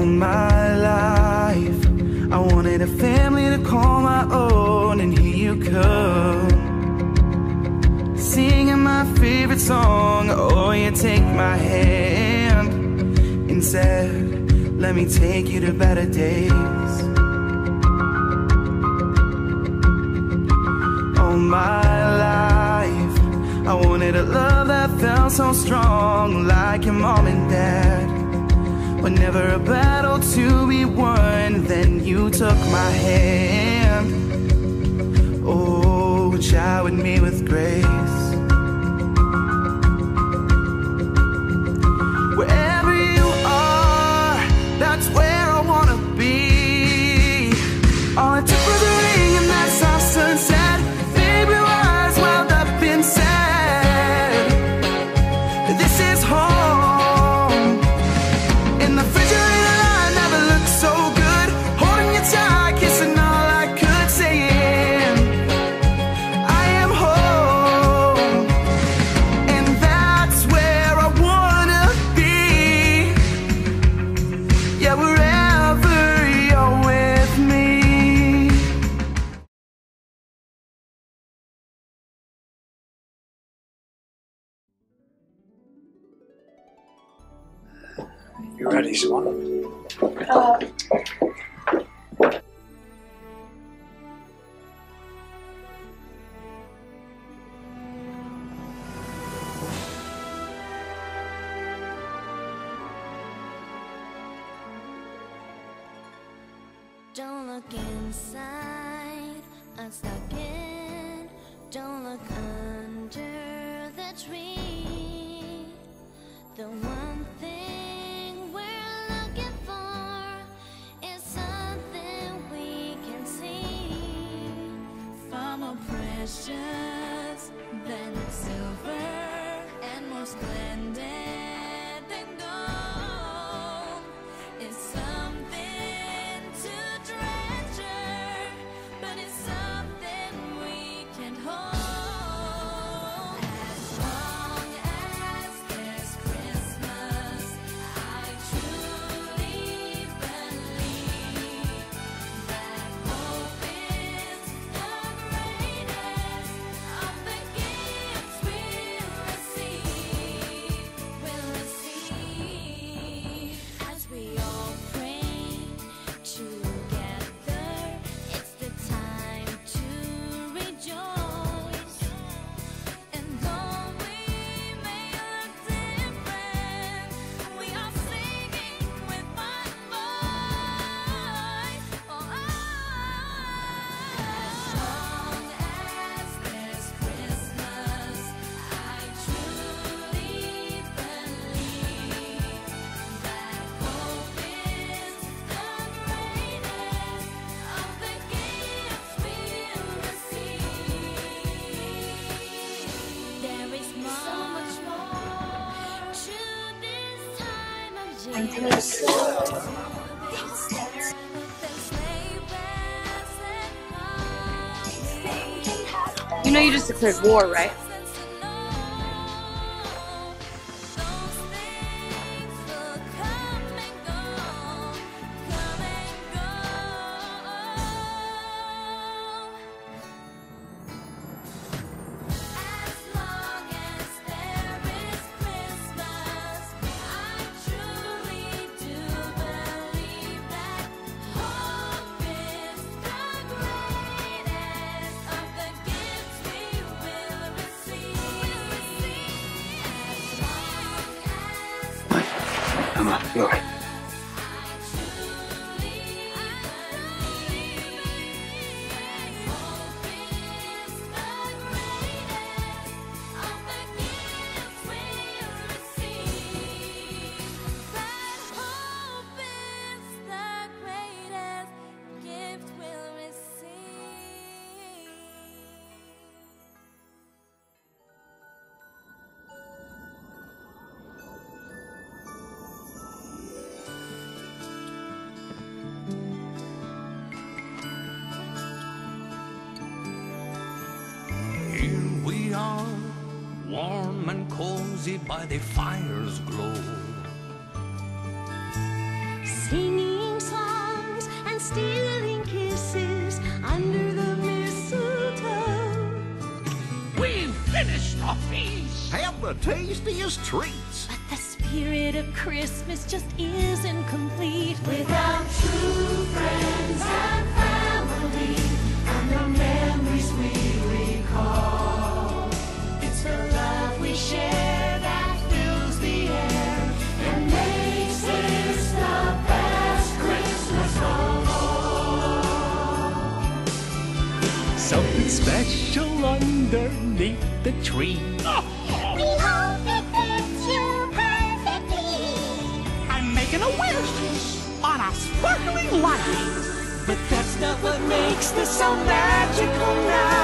All my life I wanted a family to call my own, and here you come, singing my favorite song. Oh, you take my hand and said, let me take you to better days. All my life I wanted a love that felt so strong, like your mom and dad, but never a battle to be won. Then you took my hand, oh, showered me with grace. Wherever you are, that's where I wanna be. All I took was a ring and that soft sunset, baby was well up inside. This is home. In the refrigerator I never looked so good, holding you tight, kissing all I could, saying I am home. And that's where I wanna be. Yeah, wherever you're with me. You ready, Swan? Don't look inside, I'm stuck in. Don't look under the tree. The one thing we're looking for is something we can see. Far more precious than silver, and more splendid than gold. It's something to treasure, but it's something we can hold. As long as there's Christmas, I truly believe that hope is the greatest of the gifts we'll receive. As we all pray together, it's the time to rejoice. And though we may look different, we are singing with one voice. As long as there's Christmas, I truly believe that hope is the greatest of the gifts we'll receive. There is so much more to this time of year. You know you just declared war, right? As long as there is Christmas, I truly do believe that hope is the greatest of the gifts we will receive. As long as Come on, you're right. Here we are, warm and cozy by the fire's glow, singing songs and stealing kisses under the mistletoe. We've finished our feast. Have the tastiest treats. But the spirit of Christmas just isn't complete Without true friends and family and the memories we recall. It's the love we share that fills the air And makes this the best Christmas of all. Something special underneath the tree. We hope it fits you perfectly. I'm making a wish on a sparkling light. But that's not what makes this so magical now.